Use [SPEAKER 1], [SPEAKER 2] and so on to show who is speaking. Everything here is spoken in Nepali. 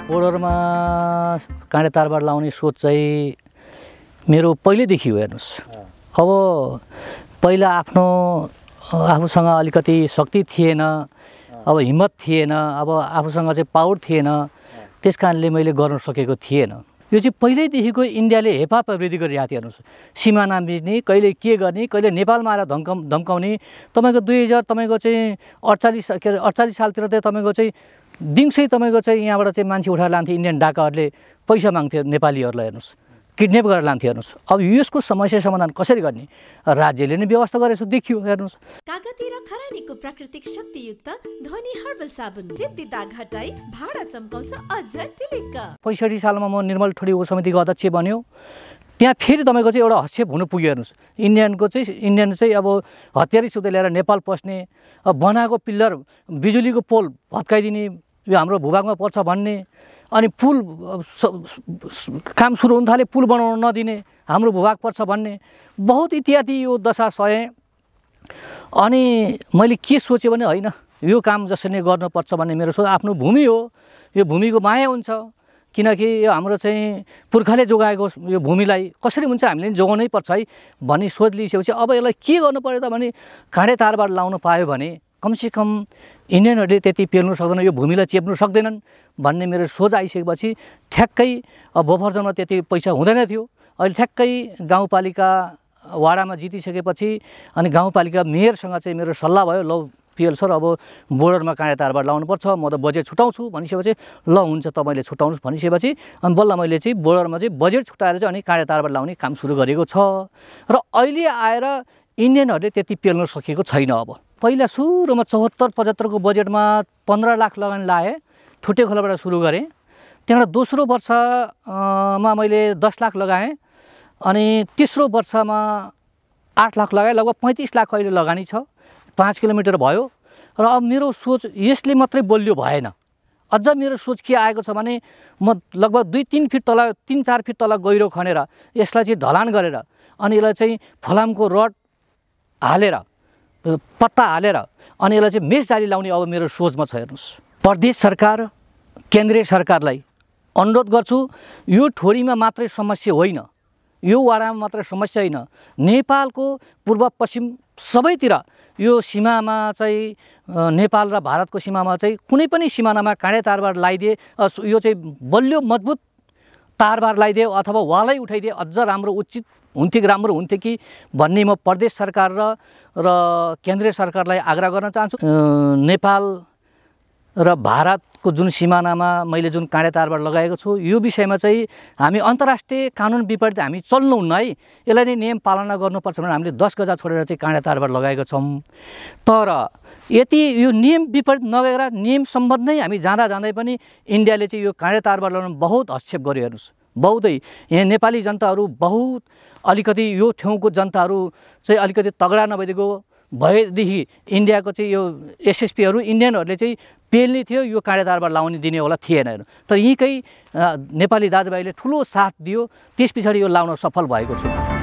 [SPEAKER 1] बोर्डरमा काँडे तारबार लाउने सोच चाहिँ मेरो पहिल्यैदेखि हो। हेर्नुहोस्, अब पहिला आफूसँग अलिकति शक्ति थिएन, अब हिम्मत थिएन, अब आफूसँग चाहिँ पावर थिएन, त्यस कारणले मैले गर्न सकेको थिएन। यो चाहिँ पहिल्यैदेखिको इन्डियाले हेपा प्रवृत्ति गरिरहेको थियो। हेर्नुहोस्, सिमाना बिच्ने, कहिले के गर्ने, कहिले नेपालमा आएर धम्काउने। तपाईँको 2048 सालतिर चाहिँ तपाईँको चाहिँ दिउँसै तपाईँको चाहिँ यहाँबाट चाहिँ मान्छे उठाएर लान्थे। इन्डियन डाकाहरूले पैसा माग्थ्यो नेपालीहरूलाई। हेर्नुहोस्, किडन्याप गरेर लान्थ्यो। हेर्नुहोस्, अब यसको समस्या समाधान कसरी गर्ने, राज्यले नै व्यवस्था गरेको देखियो। हेर्नुहोस्,
[SPEAKER 2] कागती र खरानीको प्राकृतिक शक्तियुक्त ध्वनि हर्बल साबुन जिद्दी दाग हटाई भाडा चम्काउँछ अझ टिलिक्क।
[SPEAKER 1] 65 सालमा म निर्मल ठुडी उपसमितिको अध्यक्ष बन्यो। त्यहाँ फेरि तपाईँको चाहिँ एउटा हस्तेप हुनु पुग्यो। हेर्नुहोस्, इन्डियन चाहिँ अब हतियारी सुत्दै ल्याएर नेपाल पस्ने, अब बनाएको पिल्लर बिजुलीको पोल भत्काइदिने, यो हाम्रो भूभागमा पर्छ भन्ने, अनि पुल काम सुरु हुन थाले पुल बनाउन नदिने, हाम्रो भूभाग पर्छ भन्ने, बहुत इत्यादि यो दशा सहे। अनि मैले के सोचेँ भने होइन, यो काम जसरी नै गर्नुपर्छ भन्ने मेरो सोच। आफ्नो भूमि हो, यो भूमिको माया हुन्छ, किनकि यो हाम्रो चाहिँ पुर्खाले जोगाएको यो भूमिलाई कसरी हुन्छ हामीले जोगाउनै पर्छ है भन्ने सोच लिइसकेपछि अब यसलाई के गर्नु पर्यो त भने काँडे तारबार लाउन पायो भने कमसेकम इन्डियनहरूले त्यति पेल्नु सक्दैन, यो भूमिलाई चेप्नु सक्दैनन् भन्ने मेरो सोच आइसकेपछि ठ्याक्कै बफरजोनमा त्यति पैसा हुँदैन थियो। अहिले ठ्याक्कै गाउँपालिका वाडामा जितिसकेपछि अनि गाउँपालिका मेयरसँग चाहिँ मेरो सल्लाह भयो, ल पिएल सर अब बोर्डरमा काँडे तारबार लाउनुपर्छ, म त बजेट छुटाउँछु भनिसकेपछि ल हुन्छ तपाईँले छुटाउनुहोस् भनिसकेपछि अनि बल्ल मैले चाहिँ बोर्डरमा चाहिँ बजेट छुटाएर चाहिँ अनि काँडे तारबार लाउने काम सुरु गरेको छ। र अहिले आएर इन्डियनहरूले त्यति पेल्न सकेको छैन। अब पहिला सुरुमा 74-75 को बजेटमा 15 लाख लगानी लाएँ, ठुटे खोलाबाट सुरु गरेँ। त्यहाँबाट दोस्रो वर्षमा मैले 10 लाख लगाएँ, अनि तेस्रो वर्षमा 8 लाख लगाएँ। लगभग 35 लाख अहिले लगानी छ। 5 किलोमिटर भयो। र अब मेरो सोच यसले मात्रै बलियो भएन। अझ मेरो सोच के आएको छ भने म लगभग 2-3 फिट तल 3-4 फिट तल गहिरो खनेर यसलाई चाहिँ ढलान गरेर अनि यसलाई चाहिँ फलामको रड हालेर पत्ता हालेर अनि यसलाई चाहिँ मेस जाली लाउने अब मेरो सोचमा छ। हेर्नुहोस्, प्रदेश सरकार केन्द्रीय सरकारलाई अनुरोध गर्छु, यो ठोरीमा मात्रै समस्या होइन, यो वाडामा मात्रै समस्या होइन, नेपालको पूर्व पश्चिम सबैतिर यो सीमामा चाहिँ नेपाल र भारतको सीमामा चाहिँ कुनै पनि सिमानामा काँडे तारबार लगाइदिए, यो चाहिँ बलियो मजबुत तारबार लगाइदिए अथवा वालै उठाइदिए अझ राम्रो उचित हुन्थ्यो, राम्रो हुन्थ्यो कि भन्ने म प्रदेश सरकार र केन्द्रीय सरकारलाई आग्रह गर्न चाहन्छु। नेपाल र भारतको जुन सिमानामा मैले जुन काँडे तारबार लगाएको छु यो विषयमा चाहिँ हामी अन्तर्राष्ट्रिय कानुन विपरीत हामी चल्नुहुन्न है, यसलाई नै नियम पालना गर्नुपर्छ भनेर हामीले 10 गजा छोडेर चाहिँ काँडे तारबार लगाएको छौँ। तर यति यो नियम विपरीत नगएर नियम सम्बन्ध नै हामी जाँदा जाँदै पनि इन्डियाले चाहिँ यो काँडे तारबार लगाउन बहुत हस्तक्षेप गर्यो। हेर्नुहोस्, बहुतै यहाँ नेपाली जनताहरू बहुत अलिकति यो ठाउँको जनताहरू चाहिँ अलिकति तगडा नभइदिएको भएदेखि इन्डियाको चाहिँ यो एसएसपीहरू इन्डियनहरूले चाहिँ पेल्ने थियो, यो काँडे तारबार लाउने दिने होला थिएन। तर यहीँकै नेपाली दाजुभाइले ठुलो साथ दियो, त्यस पछाडि यो लाउन सफल भएको छु।